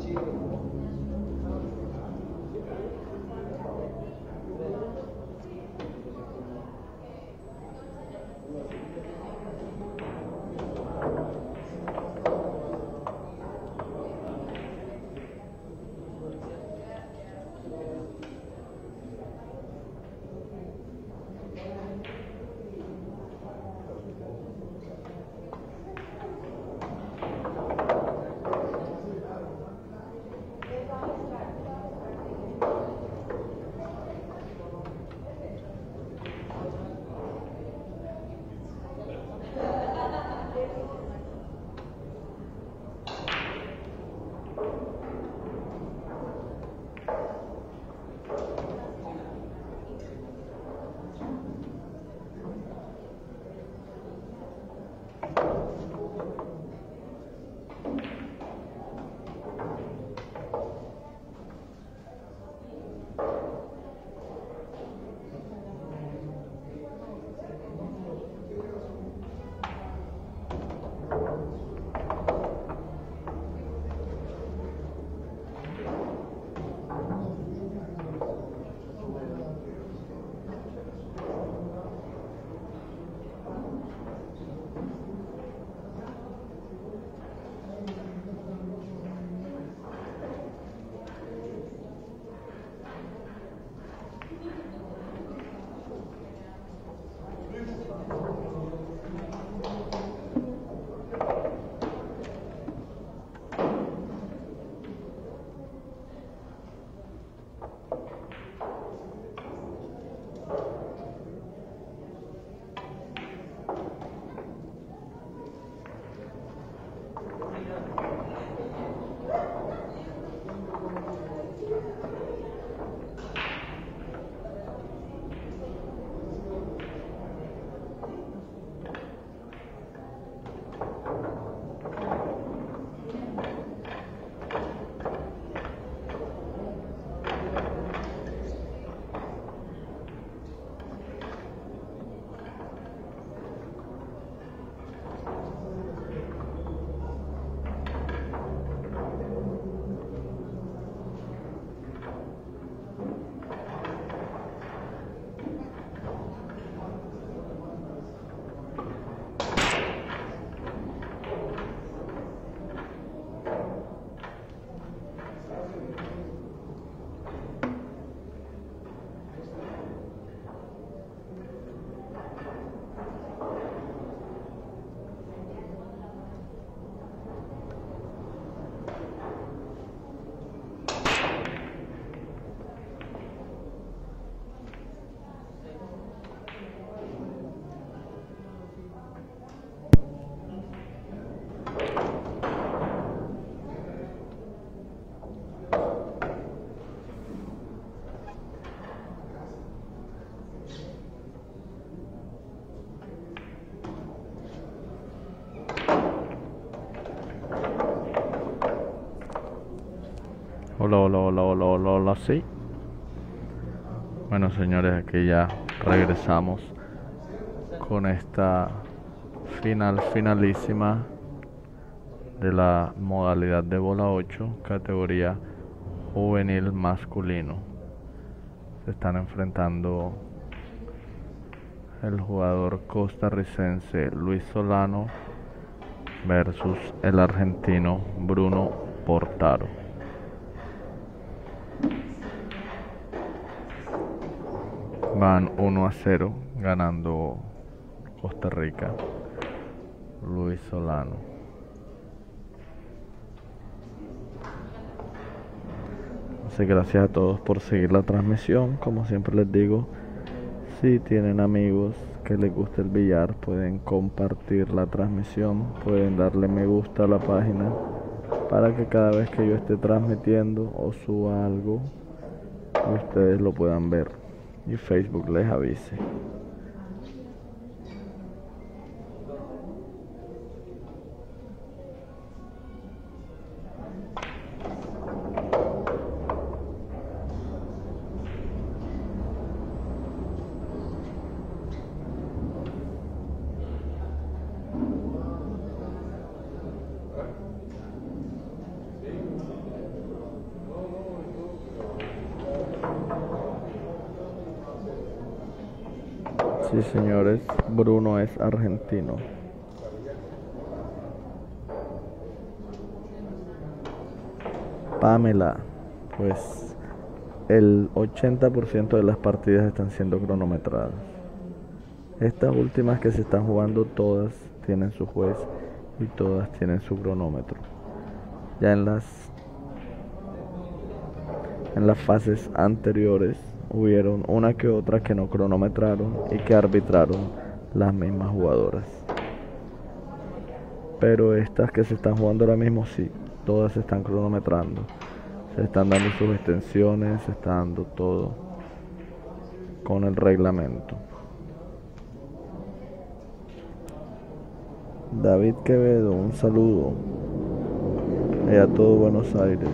Hola, hola, hola, hola, hola, hola, sí. Bueno, señores, aquí ya regresamos con esta finalísima de la modalidad de bola 8, categoría juvenil masculino. Se están enfrentando el jugador costarricense Luis Solano versus el argentino Bruno Portaro. Van 1-0 ganando Costa Rica. Luis Solano. Así que gracias a todos por seguir la transmisión. Como siempre les digo, si tienen amigos que les guste el billar, pueden compartir la transmisión, pueden darle me gusta a la página para que cada vez que yo esté transmitiendo o suba algo, ustedes lo puedan ver y Facebook les avise. Sí, señores, Bruno es argentino. Pamela, pues el 80% de las partidas están siendo cronometradas. Estas últimas que se están jugando todas tienen su juez y todas tienen su cronómetro. Ya en las fases anteriores hubieron una que otra que no cronometraron y que arbitraron las mismas jugadoras. Pero estas que se están jugando ahora mismo sí, todas se están cronometrando. Se están dando sus extensiones, se está dando todo con el reglamento. David Quevedo, un saludo. A todo Buenos Aires.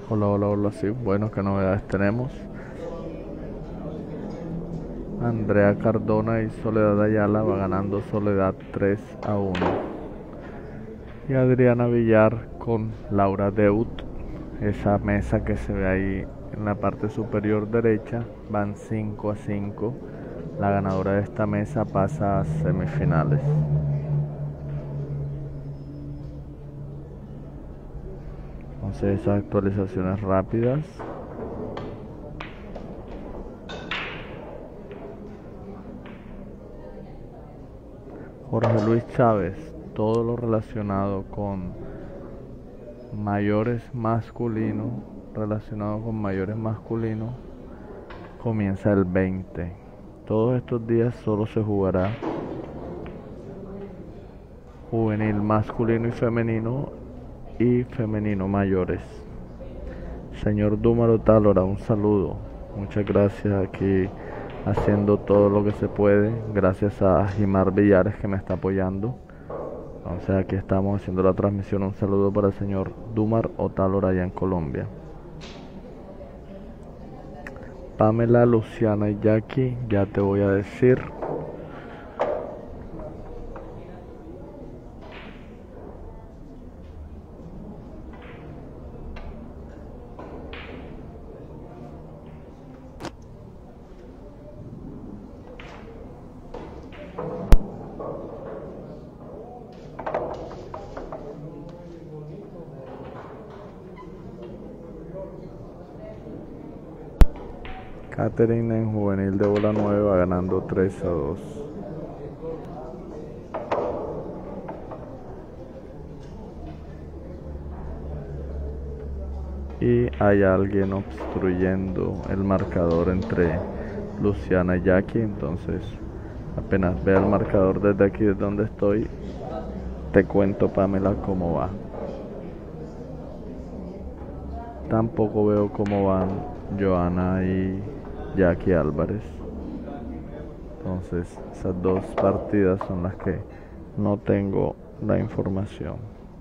Hola, hola, hola, sí. Bueno, ¿qué novedades tenemos? Andrea Cardona y Soledad Ayala va ganando Soledad 3-1. Y Adriana Villar con Laura Deut, esa mesa que se ve ahí en la parte superior derecha, van 5-5. La ganadora de esta mesa pasa a semifinales. Entonces esas actualizaciones rápidas. Jorge Luis Chávez, todo lo relacionado con mayores masculinos, comienza el 20. Todos estos días solo se jugará juvenil masculino y femenino mayores. Señor Dúmaro Tálora, un saludo. Muchas gracias, aquí haciendo todo lo que se puede. Gracias a Jimar Villares que me está apoyando. Entonces aquí estamos haciendo la transmisión. Un saludo para el señor Dumar Otálora allá en Colombia. Pamela, Luciana y Jackie, ya te voy a decir. Catherine en juvenil de bola 9 va ganando 3-2. Y hay alguien obstruyendo el marcador entre Luciana y Jackie. Entonces apenas vea el marcador desde aquí, desde donde estoy, te cuento, Pamela, cómo va. Tampoco veo cómo van Joana y Jackie Álvarez. Entonces esas dos partidas son las que no tengo la información.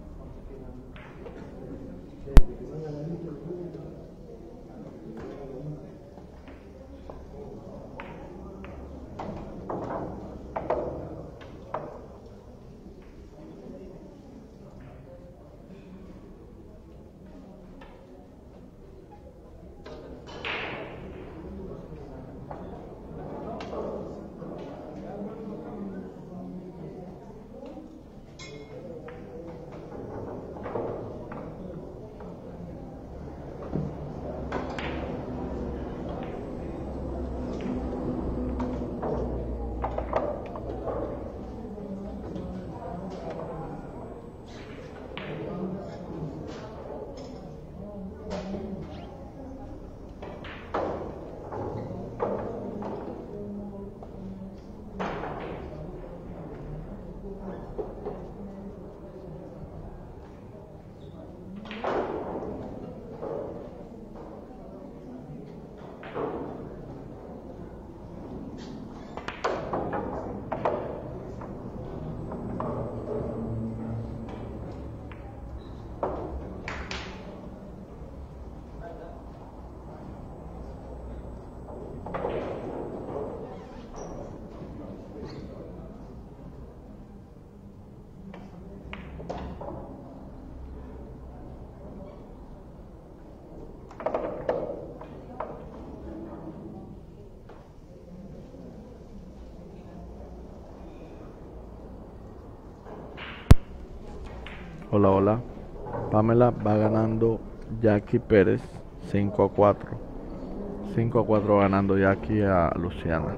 Hola, hola. Pamela va ganando Jackie Pérez 5-4. 5-4 ganando Jackie a Luciana.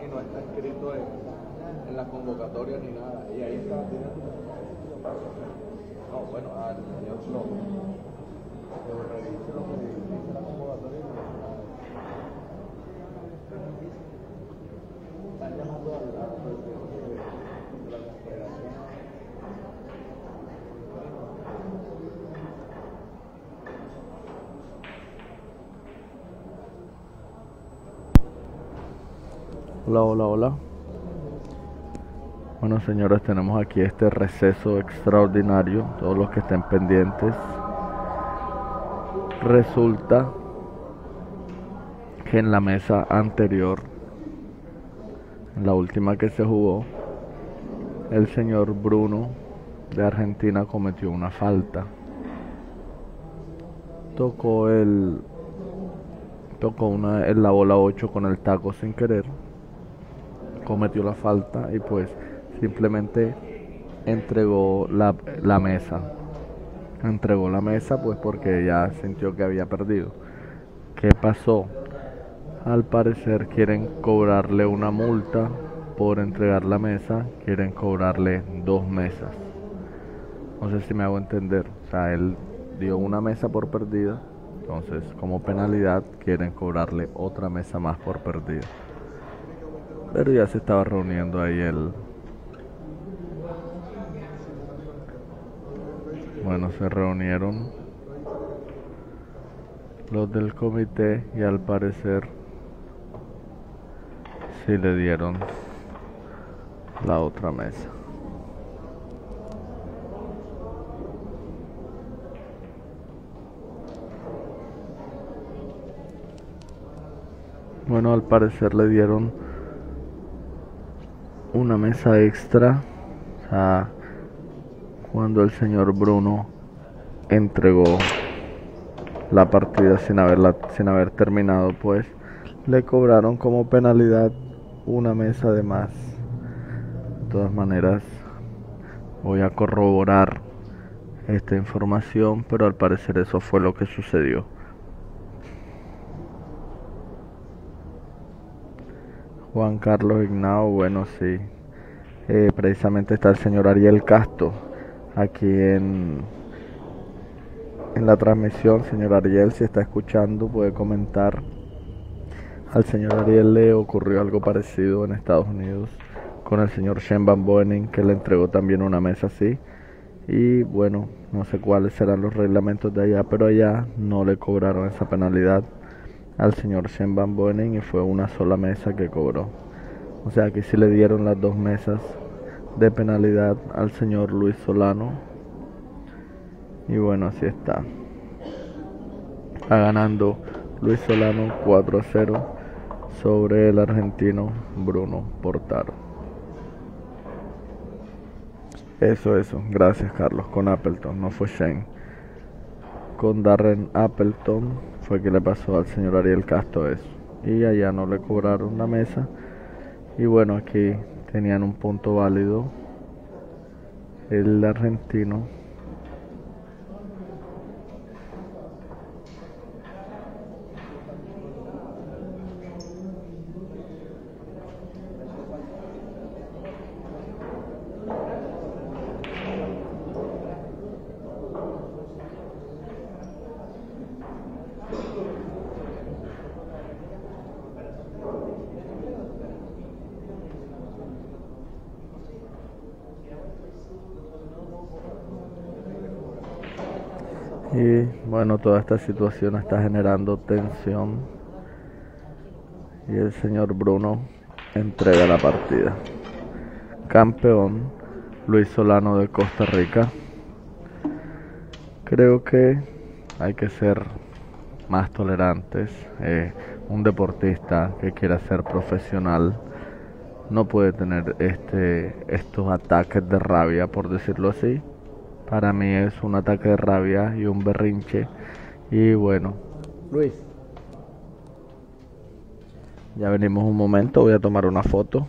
y no está escrito en la convocatoria ni nada. Y ahí está. No, bueno, al señor Flojo. Pero revise lo que dice la convocatoria y no está nada. Están llamando al presidente de la Confederación. Hola, hola, hola. Bueno, señores, tenemos aquí este receso extraordinario. Todos los que estén pendientes. Resulta que en la mesa anterior, en la última que se jugó, el señor Bruno de Argentina cometió una falta. Tocó la bola 8 con el taco sin querer. Cometió la falta y pues simplemente entregó la mesa. Entregó la mesa pues porque ya sintió que había perdido. ¿Qué pasó? Al parecer quieren cobrarle una multa por entregar la mesa. Quieren cobrarle 2 mesas. No sé si me hago entender. O sea, él dio una mesa por perdida. Entonces, como penalidad, quieren cobrarle otra mesa más por perdida. Pero ya se estaba reuniendo ahí Bueno, se reunieron los del comité y al parecer sí le dieron la otra mesa. Bueno, al parecer le dieron una mesa extra. O sea, cuando el señor Bruno entregó la partida sin haber terminado, pues le cobraron como penalidad una mesa de más. De todas maneras, voy a corroborar esta información, pero al parecer eso fue lo que sucedió. Juan Carlos Ignao, bueno, sí. Precisamente está el señor Ariel Castro aquí en la transmisión. Señor Ariel, si está escuchando, puede comentar. Al señor Ariel le ocurrió algo parecido en Estados Unidos con el señor Shane Van Boening, que le entregó también una mesa así. Y bueno, no sé cuáles serán los reglamentos de allá, pero allá no le cobraron esa penalidad al señor Shane Van Boening y fue una sola mesa que cobró. O sea, aquí sí le dieron las 2 mesas de penalidad al señor Luis Solano. Y bueno, así está. Va ganando Luis Solano 4-0 sobre el argentino Bruno Portaro. Eso. Gracias, Carlos. Con Appleton, no fue Shane. Con Darren Appleton fue que le pasó al señor Ariel Castro eso. Y allá no le cobraron la mesa. Y bueno, aquí tenían un punto válido el argentino. Y bueno, toda esta situación está generando tensión. Y el señor Bruno entrega la partida. Campeón Luis Solano de Costa Rica. Creo que hay que ser más tolerantes. Un deportista que quiera ser profesional no puede tener estos ataques de rabia, por decirlo así. Para mí es un ataque de rabia y un berrinche. Y bueno, Luis, ya venimos un momento, voy a tomar una foto.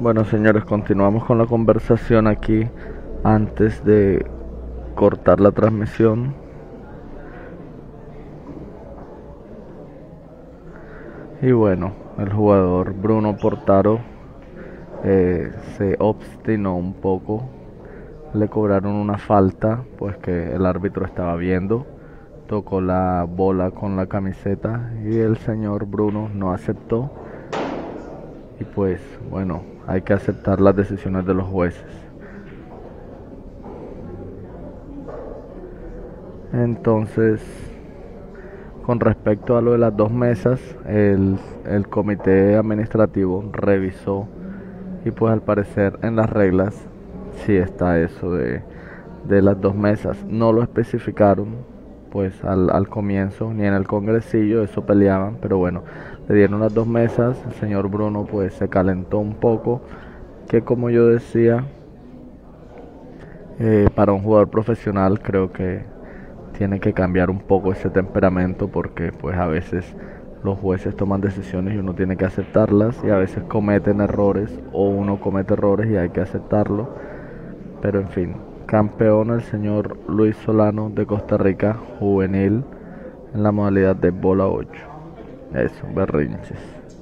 Bueno, señores, continuamos con la conversación aquí antes de cortar la transmisión. Y bueno, el jugador Bruno Portaro se obstinó un poco. Le cobraron una falta, pues que el árbitro estaba viendo. Tocó la bola con la camiseta y el señor Bruno no aceptó. Y pues bueno, hay que aceptar las decisiones de los jueces. Entonces, con respecto a lo de las 2 mesas, el comité administrativo revisó y pues al parecer en las reglas sí está eso de las 2 mesas. No lo especificaron pues al comienzo, ni en el congresillo, eso peleaban, pero bueno, le dieron las 2 mesas. El señor Bruno pues se calentó un poco, que como yo decía, para un jugador profesional creo que tiene que cambiar un poco ese temperamento, porque pues a veces los jueces toman decisiones y uno tiene que aceptarlas, y a veces cometen errores o uno comete errores y hay que aceptarlo. Pero en fin, campeón el señor Luis Solano de Costa Rica, juvenil, en la modalidad de bola 8. Eso, berrinches.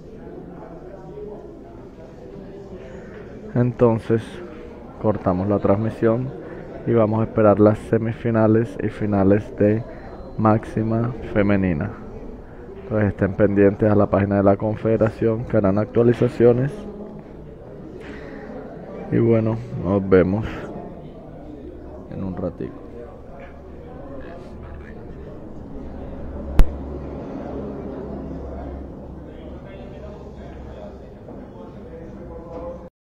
Entonces cortamos la transmisión y vamos a esperar las semifinales y finales de máxima femenina. Entonces estén pendientes a la página de la confederación, que harán actualizaciones. Y bueno, nos vemos en un ratito.